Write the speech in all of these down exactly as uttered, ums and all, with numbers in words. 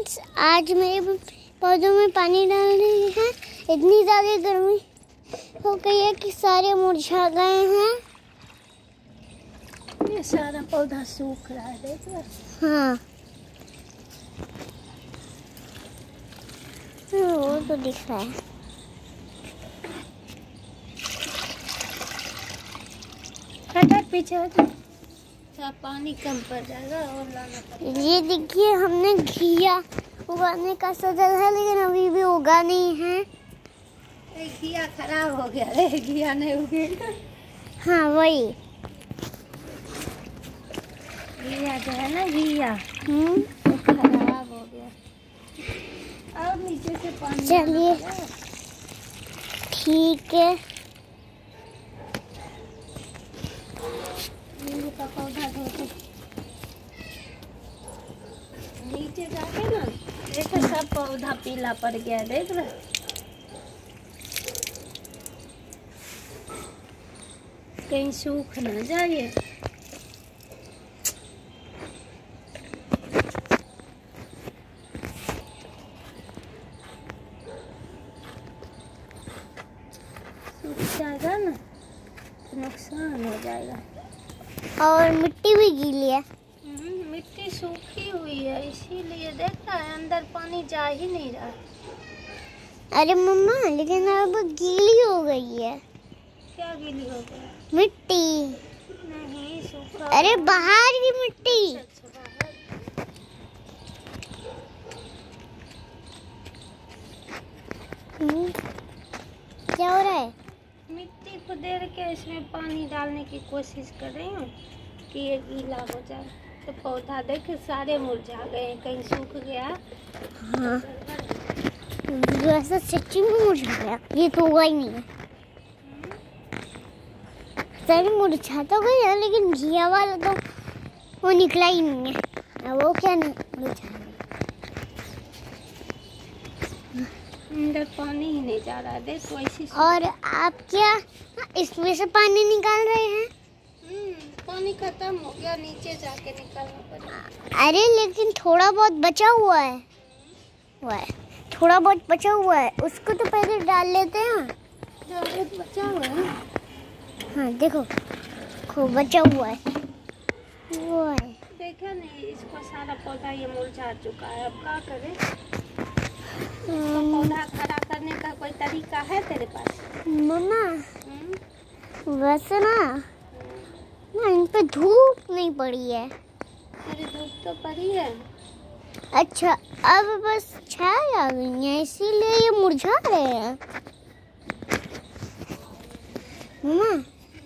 Friends, आज मेरे पौधों में पानी डाल रही है। इतनी ज़्यादा गर्मी हो गई है कि सारे मुरझा गए हैं। ये सारा पौधा सूख रहा है, देख रहा? हाँ, वो तो दिख रहा है। हटा पीछे हटा, पानी कम पड़ जाएगा और लाना पड़ेगा। ये देखिए, हमने घिया उगाने का सोचा है, लेकिन अभी भी उगा नहीं है। घिया खराब हो गया रे, घिया नहीं उगेगा। हाँ वही घिया जो है ना, घिया हम्म तो खराब हो गया। अब नीचे से पानी। चलिए ठीक है। नींबू का पौधा धोते नीचे जाके ना, देखो सब पौधा पीला पड़ गया, देख रहे? कहीं सूख ना जाए। सूख जाएगा ना तो नुकसान हो जाएगा। और मिट्टी भी गीली है। मिट्टी सूखी हुई है, इसीलिए देखता है अंदर पानी जा ही नहीं रहा। अरे मम्मा, लेकिन अब गीली हो गई है। क्या गीली हो गई? मिट्टी नहीं, सूखा। अरे बाहर की मिट्टी। अच्छा, बाहर। हम्म, क्या हो रहा है? मिट्टी को देर के इसमें पानी डालने की कोशिश कर रही हूँ कि ये गीला हो जाए। तो पौधा देख सारे मुरझा गए, कहीं सूख गया। हाँ, वैसा सच्ची में मुरझा गया। ये तो हुआ ही नहीं है। सारे मुरझा तो गया, लेकिन घिया वाला तो वो निकला ही नहीं है। वो क्या नहीं मुरझा। अंदर पानी ही नहीं जा रहा, देख वैसी। और आप क्या इसमें से पानी निकाल रहे हैं? पानी खत्म हो गया, नीचे जाके निकालना पड़ेगा। अरे लेकिन थोड़ा बहुत बचा हुआ है। हुआ है थोड़ा बहुत बचा हुआ है, उसको तो पहले डाल लेते हैं। बहुत बचा हुआ है। हाँ देखो, खूब बचा हुआ है। वो है, देखा नहीं, इसको सारा पौधा ये मुरझा चुका है। अब क्या करें? इसको पौधा खड़ा करने का कोई तरीका है तेरे पास? मम्मा वैसे ना ना इन पे धूप नहीं पड़ी है। अरे धूप तो पड़ी है। अच्छा, अब बस छाया आ गई है, इसीलिए ये मुरझा रहे हैं। मम्मा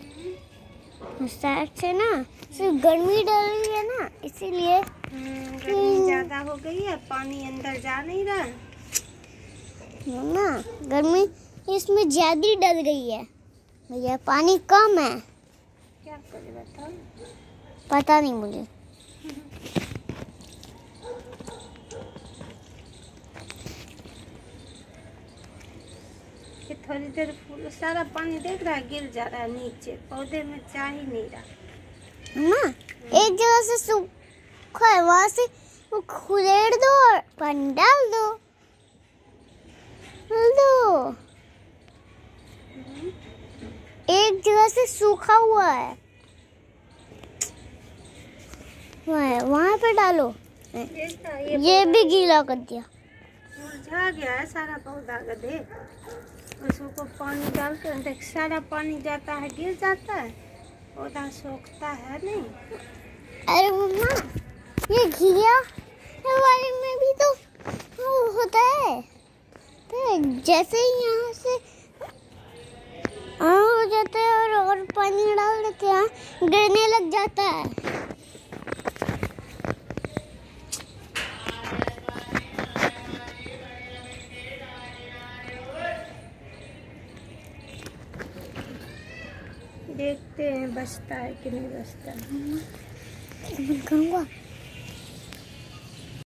शायद से ना सिर्फ गर्मी डल रही है ना, इसीलिए। गर्मी ज्यादा हो गई है, पानी अंदर जा नहीं रहा। मम्मा गर्मी इसमें ज्यादा डल गई है भैया, पानी कम है। क्या करे बताओ? पता नहीं मुझे। कि थोड़ी देर फूल सारा पानी देख रहा है गिर जा रहा है नीचे, पौधे में जा ही नहीं रहा। मम्मा एक जगह से सूखा है, वहाँ से वो खुलेड़ दो और पानी डाल दो। डाल दो। एक जगह से सूखा हुआ है, वहाँ पे डालो। ये, ये भी गीला कर दिया। मुरझा गया है सारा पौधा का, देख। उसको पानी डाल कर देख, सारा पानी जाता है, गिर जाता है, पौधा सूखता है नहीं। अरे मम्मा, ये घिया वाले में भी तो वो होता है, तो जैसे ही यहाँ से हाँ हो जाता है और, और पानी डाल देते हैं, गिरने लग जाता है। देखते हैं बचता है कि नहीं बचता है। कहूँगा